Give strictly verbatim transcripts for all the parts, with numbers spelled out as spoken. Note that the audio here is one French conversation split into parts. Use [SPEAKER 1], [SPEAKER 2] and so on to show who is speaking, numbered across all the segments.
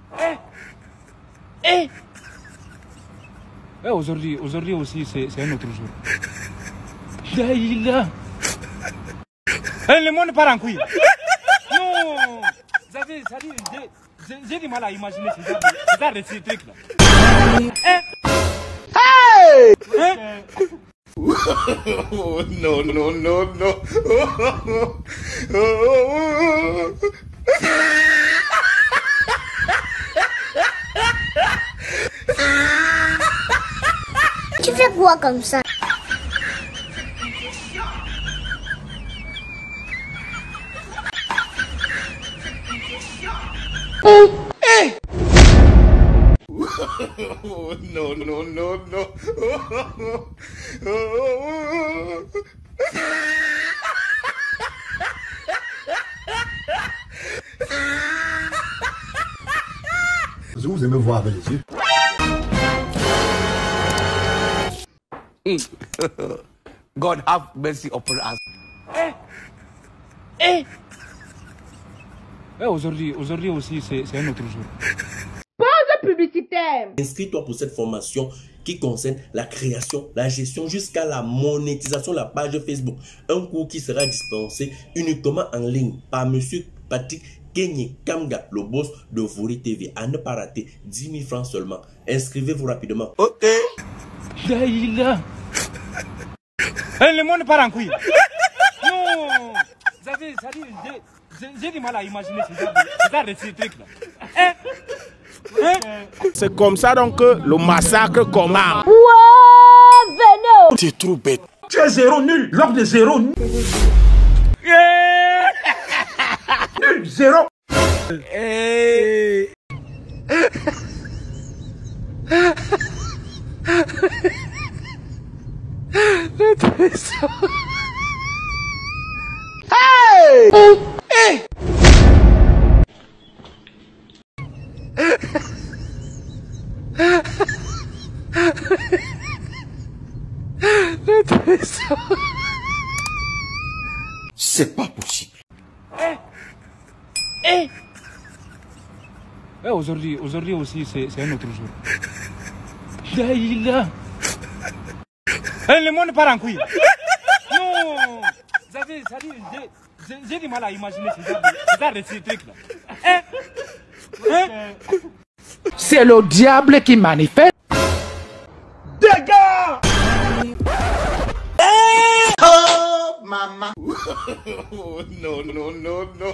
[SPEAKER 1] Eh Eh Eh, aujourd'hui, aujourd'hui aussi, c'est un autre jour. Daïla. Eh, le monde part en couille. Non. Ça dit, ça dit, j'ai du mal à imaginer ce genre de ces trucs-là. Eh Hey Eh
[SPEAKER 2] Oh, non, non, non, non.
[SPEAKER 3] Tu fais quoi comme ça?
[SPEAKER 2] Oh, non, non, non, non.
[SPEAKER 4] Vous aimez voir avec les yeux.
[SPEAKER 5] God have mercy upon us.
[SPEAKER 1] Eh Eh Eh, aujourd'hui, aujourd'hui aussi, c'est un autre jour.
[SPEAKER 6] Pause publicitaire.
[SPEAKER 7] Inscris-toi pour cette formation qui concerne la création, la gestion jusqu'à la monétisation de la page Facebook. Un cours qui sera dispensé uniquement en ligne par Monsieur Patrick Kenye Kamga, le boss de Vori T V. À ne pas rater, dix mille francs seulement. Inscrivez-vous rapidement.
[SPEAKER 5] Ok.
[SPEAKER 1] Daïla. Eh, le monde part en couille. Non. Ça dit, ça dit, j'ai du mal à imaginer ce genre de ces trucs-là. Eh
[SPEAKER 8] C'est comme ça donc que le massacre commence.
[SPEAKER 6] Wow, venez.
[SPEAKER 5] Tu es trop bête.
[SPEAKER 8] Tu es zéro nul. Lors de zéro nul. Nul, zéro.
[SPEAKER 5] Hey.
[SPEAKER 8] Hey!
[SPEAKER 5] Hey. C'est pas possible.
[SPEAKER 1] Eh Eh Eh, aujourd'hui, aujourd'hui aussi, c'est un autre jour. Daïla. Eh, le monde part en couille. Non. Ça dit, ça dit, j'ai du mal à imaginer ce genre de ces trucs-là. Eh Eh
[SPEAKER 8] C'est le diable qui manifeste. Dégâts!
[SPEAKER 2] Oh, maman. Oh, non, non, non, non.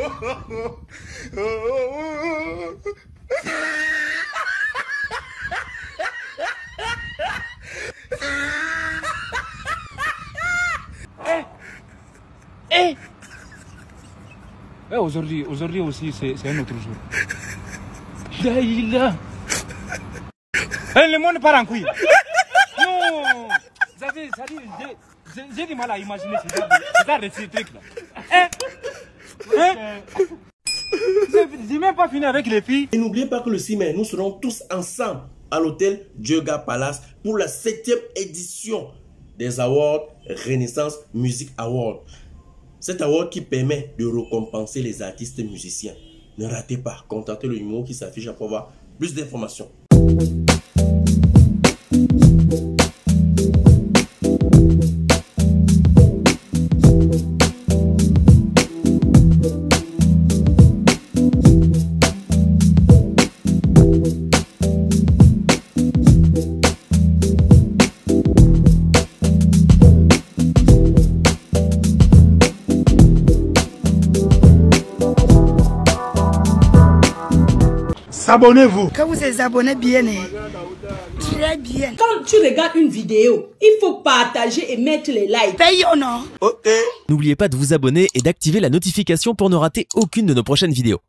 [SPEAKER 1] Eh Eh Eh, aujourd'hui, aujourd'hui aussi, c'est un autre jour. Daïla. Eh, le monde part en couille. Non. Ça dit, ça dit, j'ai du mal à imaginer ce genre de ces trucs-là. Eh Eh J'ai même pas fini avec les filles.
[SPEAKER 7] Et n'oubliez pas que le six mai, nous serons tous ensemble à l'hôtel Dioga Palace pour la septième édition des Awards Renaissance Music Award. Cet award qui permet de récompenser les artistes musiciens. Ne ratez pas, contactez le numéro qui s'affiche pour avoir plus d'informations.
[SPEAKER 8] Abonnez-vous.
[SPEAKER 9] Quand vous êtes abonné bien, très bien.
[SPEAKER 6] Quand tu regardes une vidéo, il faut partager et mettre les likes.
[SPEAKER 9] Paye ou non?
[SPEAKER 5] Ok.
[SPEAKER 10] N'oubliez pas de vous abonner et d'activer la notification pour ne rater aucune de nos prochaines vidéos.